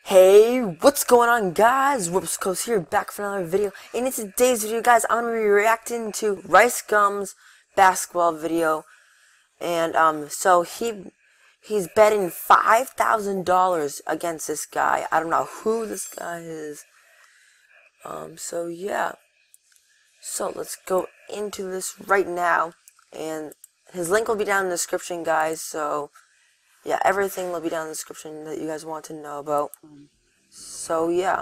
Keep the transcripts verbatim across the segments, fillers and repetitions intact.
Hey, what's going on, guys? Whoopscoast here, back for another video. And in today's video, guys, I'm gonna be reacting to Rice Gum's basketball video. And um, so he he's betting five thousand dollars against this guy. I don't know who this guy is. Um, so yeah. So let's go into this right now, and his link will be down in the description, guys. So yeah, everything will be down in the description that you guys want to know about. So yeah.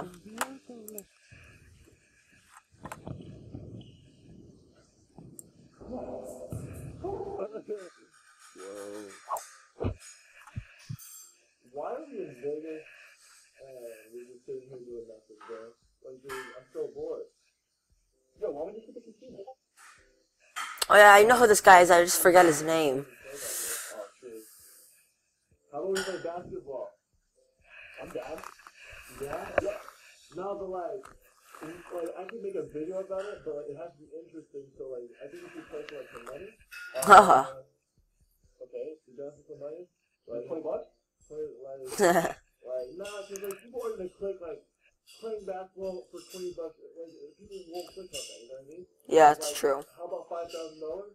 Whoa. Why are we in Vegas and we're just sitting here doing nothing, bro? Like, dude, I'm so bored. Yo, why don't we just hit the casino? Oh yeah, I know who this guy is. I just forgot his name. Oh, shit. How about we play basketball? I'm down. Yeah? Yeah. No, but like, like, I can make a video about it, but like, it has to be interesting, so like, I think we should play for like some money. Uh, okay, you down for some money? Like, twenty bucks? Like, like, nah, cause like, people are gonna click, like, playing basketball for twenty bucks, like, people won't click on that, you know what I mean? Yeah, it's like, true. How about five thousand dollars?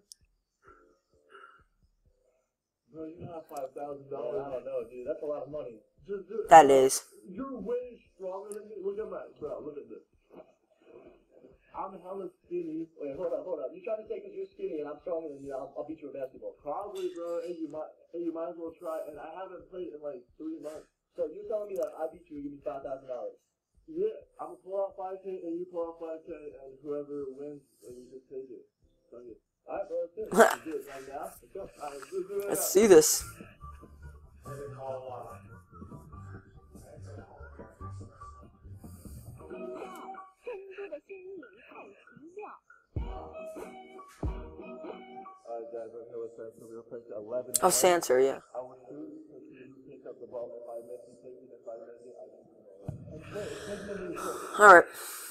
Bro, you have five thousand dollars. I don't know, dude, that's a lot of money. Just, just, That is. You're way stronger than me. Look at my, bro, look at this. I'm hella skinny. Wait, hold up, hold up. You trying to say because you're skinny and I'm stronger than you, I'll, I'll beat you in basketball? Probably, bro. And you might, and you might as well try. And I haven't played in like three months. So you're telling me that I beat you, you give me five thousand dollars? Yeah, I'm gonna pull out five k and you pull out five k, and whoever wins, and you just take it. So, yeah. All right, bro. Let's do it. Let's do it right now. Let's go. All right, let's do it right Let's now. see this. Oh, Sanser, yeah. Alright.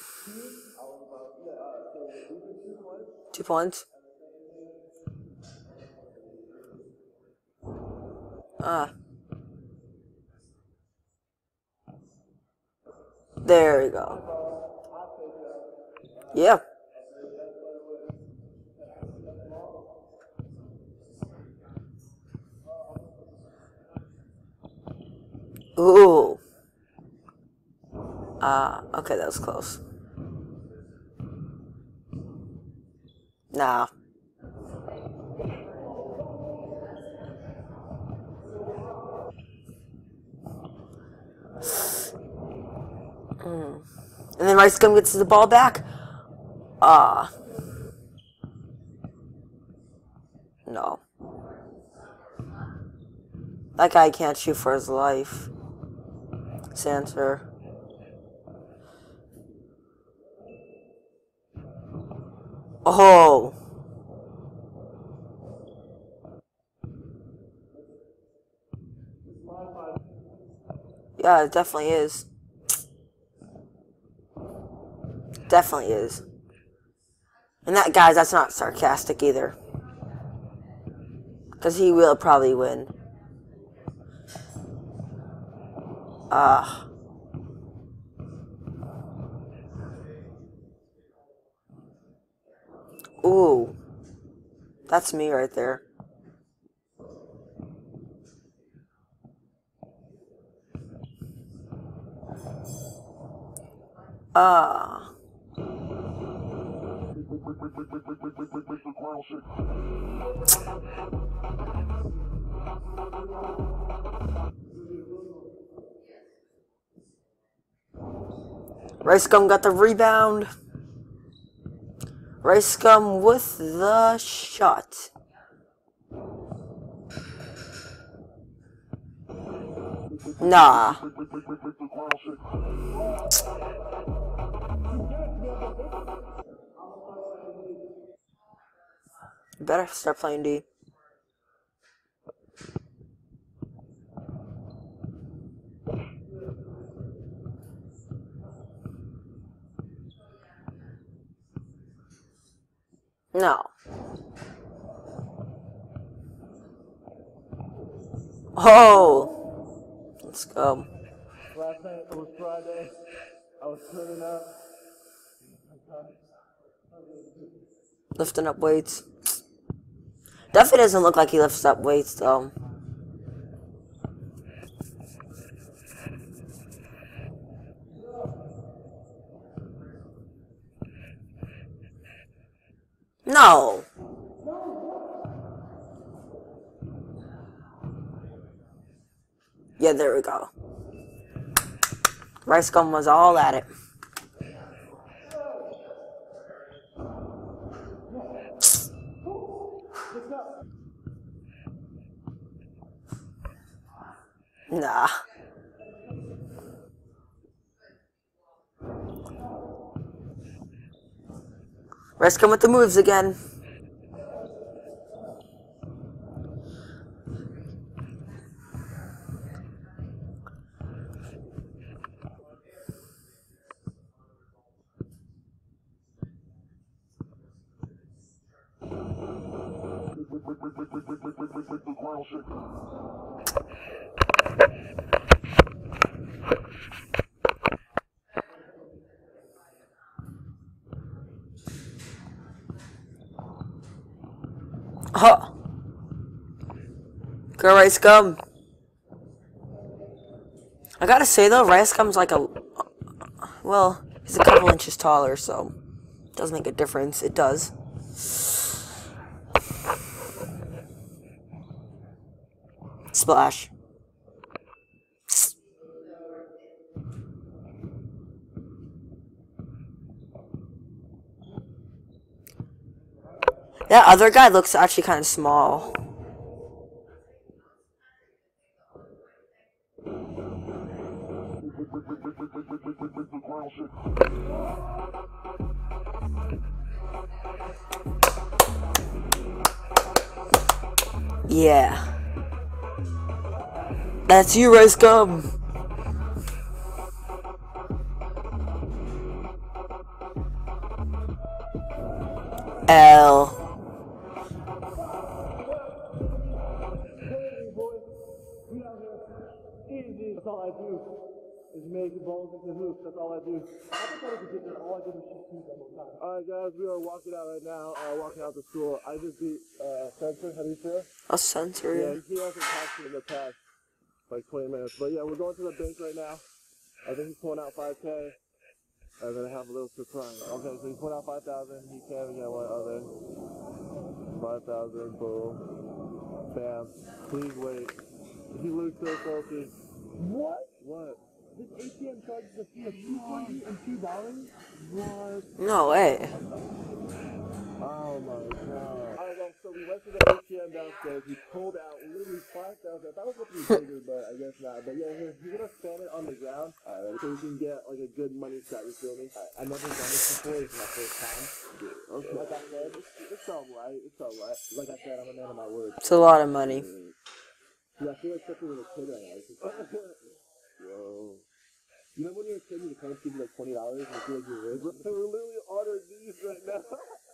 Two points. Ah. There you go. Yeah. Ooh. Ah, uh, okay, that was close. Nah. Mm. And then Rice Gum gets the ball back. Ah. Uh, no. That guy can't shoot for his life. Sanser. Oh. Yeah, it definitely is. Definitely is. And that, guys, that's not sarcastic either. Because he will probably win. Ah. Uh. Ooh. That's me right there. Ah. Uh. Rice Gum got the rebound. Rice Gum with the shot. Nah. Better start playing D. No. Oh. Let's go. night, it was Friday. I was turning up. Lifting up weights. Definitely doesn't look like he lifts up weights though. No. Yeah, there we go. Rice Gum was all at it. Nah. Rice Gum with the moves again. Huh. Go Rice Gum. I gotta say though, Rice Gum's like a... Well, he's a couple inches taller, so... It does make a difference. It does. Splash. That other guy looks actually kind of small. Yeah. That's you, Rice Gum. L. That's all I do is make balls into hoops. That's all I do. I just wanted to get there. All I did was shoot two the whole time. All right, guys, we are walking out right now. Uh, walking out to school. I just beat uh, Sensor. How do you feel? A Sensor. Yeah, he hasn't talked to me in the past like twenty minutes. But yeah, we're going to the bank right now. I think he's pulling out five K. And then I have a little surprise. Okay, so he's pulling out five thousand. He can get one other. five thousand. Boom. Bam. Please wait. He looks so salty. What? What? This A T M charges a fee of two hundred two dollars? What? No way. Oh my god. Alright guys, so we went to the A T M downstairs, we pulled out literally five thousand. I thought it was going to be bigger, but I guess not. But yeah, here, you're gonna stand it on the ground, alright, so we can get like a good money shot, you feel me? Alright, I've never done this before, it's my first time. Yeah, okay. Like I said, it's, it's alright, it's alright. Like I said, I'm a man of my word. It's a lot of money. Yeah, I feel like something with a kid right now. Whoa. You remember when you were a kid, your parents give you like twenty dollars and you feel like you're rich? We're literally on our knees right now.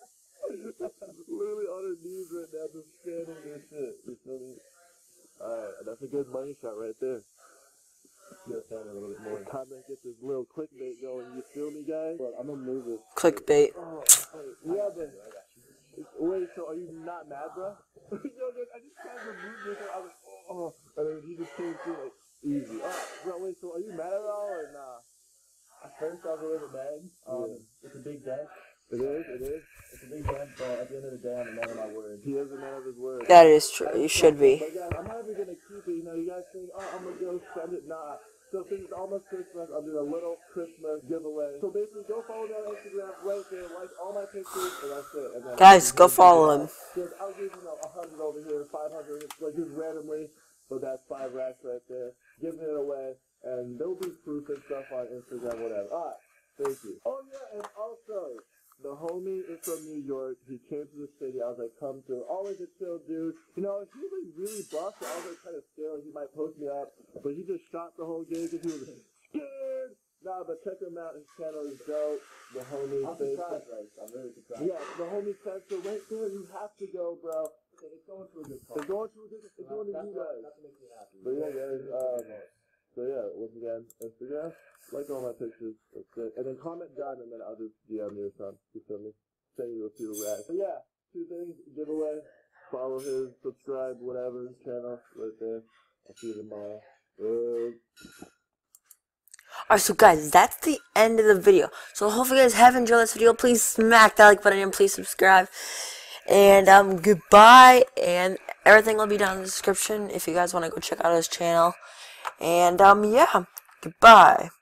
Literally on our knees right now, just scanning this shit. You feel me? Alright, that's a good money shot right there. Yeah, stand a little bit more. Time to get this little clickbait going. You feel me, guys? Look, I'm gonna move this. Clickbait. Oh, wait. Yeah, but. Wait, so are you not mad, bro? Yo, dude, I just tried to move this and I was like, oh, and then he just came through like, easy. Oh, bro, wait, so are you mad at all or nah? At first I was a little bit mad. Um, yeah. It's a big dent. It is, it is. It's a big dent, but at the end of the day, I'm a man of my word. He is a man of his word. That is true. You should be. But guys, I'm not even gonna keep it. You know, you guys think, oh, I'm gonna go spend it. Nah. So since it's almost Christmas, I'll do a little Christmas giveaway. So basically, go follow me on Instagram right there, like all my pictures, and that's it. And then Guys, go follow him. Just, I'll give you know a hundred over here, five hundred, like just randomly. So that's five racks right there. Giving it away, and there'll be proof and stuff on Instagram, whatever. All right, thank you. Oh yeah, and also. The homie is from New York. He came to the city. I was like, come through. Always a chill dude. You know, if he was really buff, so I was like kind of scared he might post me up. But he just shot the whole game because he was scared. Nah, but check him out. His channel is dope. The homie. I'm surprised, right? I'm really surprised. Yeah, the homie Spencer right there. You have to go, bro. Okay, it's going to a good call. It's going to a good. It's going to you guys. That's to make me happy. But yeah, guys. Um, So yeah, once again, Instagram, like all my pictures, that's it. And then comment done, and then I'll just D M you or something. You feel me? Send you a few reacts. So yeah, two things, giveaway, follow his, subscribe, whatever, channel, right there. I'll see you tomorrow. Uh, Alright, so guys, that's the end of the video. So hopefully you guys have enjoyed this video. Please smack that like button and please subscribe. And um, goodbye. And everything will be down in the description if you guys want to go check out his channel. And um, yeah, goodbye.